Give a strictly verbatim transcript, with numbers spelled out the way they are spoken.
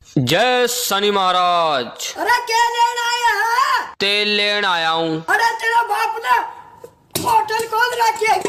जय शनि महाराज। अरे क्या लेना आया है? तेल लेन आया हूँ। अरे तेरा बाप ने होटल खोल रखी है